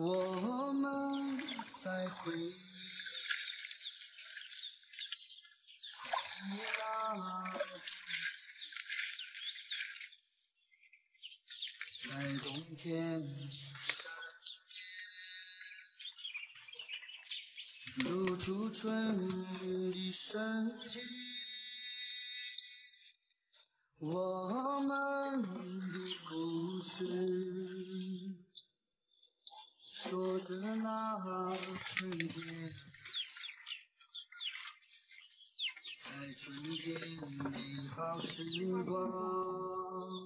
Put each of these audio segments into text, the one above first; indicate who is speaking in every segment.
Speaker 1: 我们在回忆那在冬天露出春的生机，我们的故事说着那春天，在春天的好时光，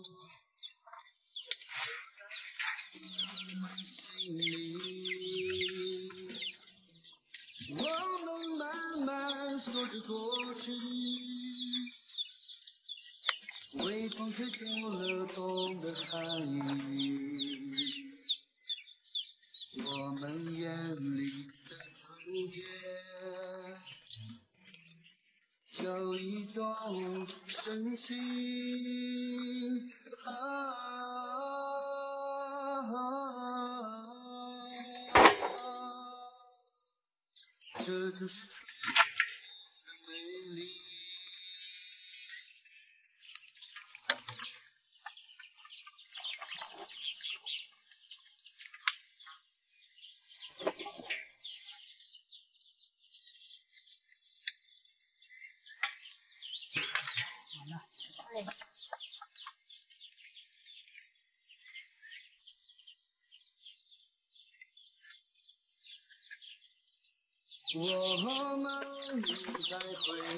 Speaker 1: 心里，我们慢慢说着过去，微风吹走了冬的寒意，我们眼里的春天，有一种神奇这就是春的美丽。我们在回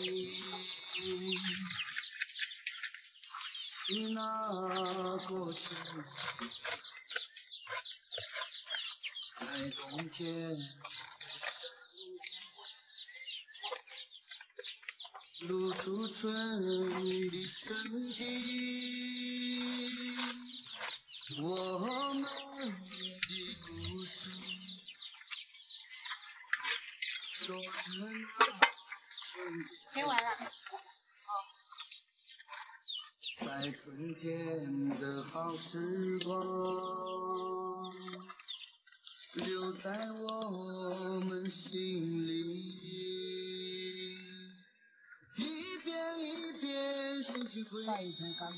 Speaker 1: 忆那过去，在冬天露出春的生机，我们的故事说着那春
Speaker 2: 听完了。
Speaker 1: 在春天的好时光，留在我们心里，一遍一遍深情回忆。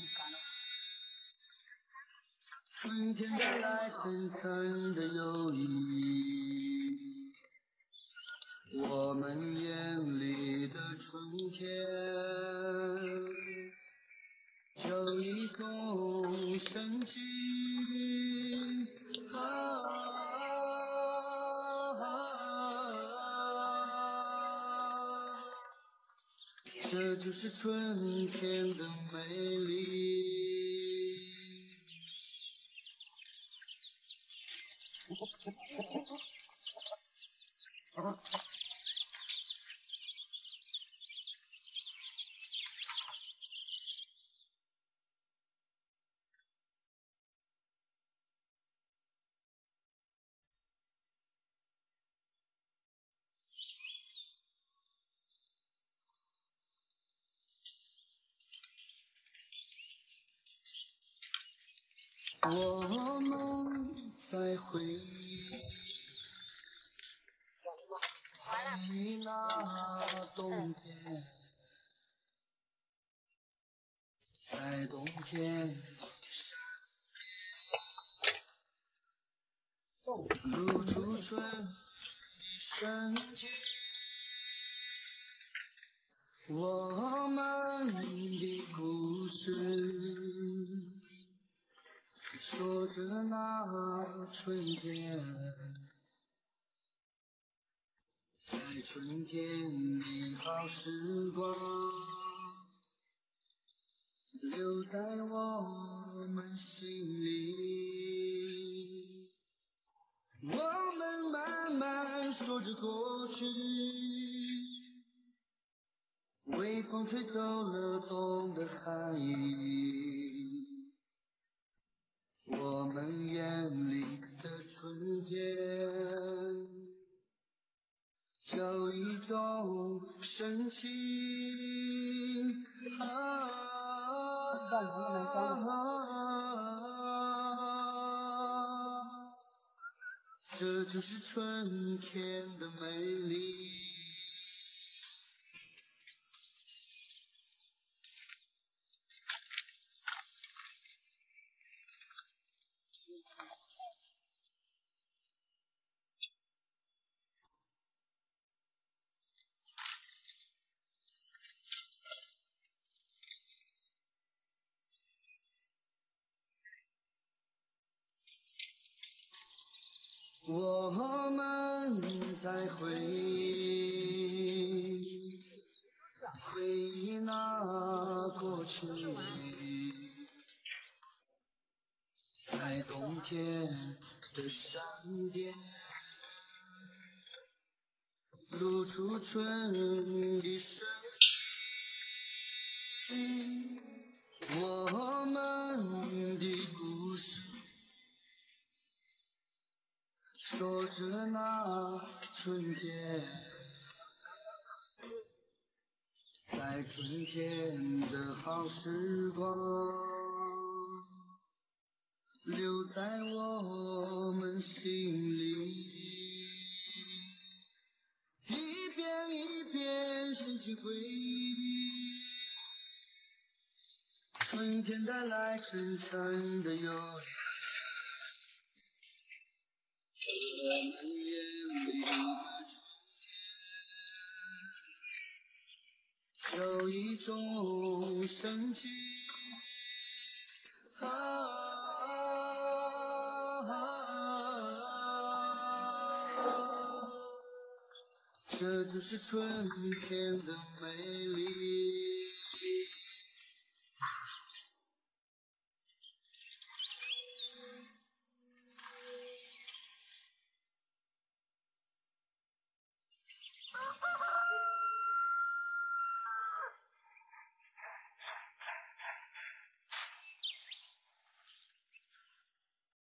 Speaker 1: 春天的来，狠狠的忧郁，我们眼里的春天，有一种神奇这就是春天的美丽。我们在回忆那冬天，在冬天露出春的生机，我们的故事说着那春天，在春天的好时光，留在我们心里。我们慢慢说着过去，微风吹走了冬的寒意，我们眼里的春天，有一种神奇这就是春天的美丽。我们在回忆那过去，在冬天的山巅，露出春的生机。我们的故事说着那春天，在春天的好时光，留在我们心里，一遍一遍深情回忆。春天带来深沉的忧郁，我们眼里的春天，有一种生机。这就是春天的美丽。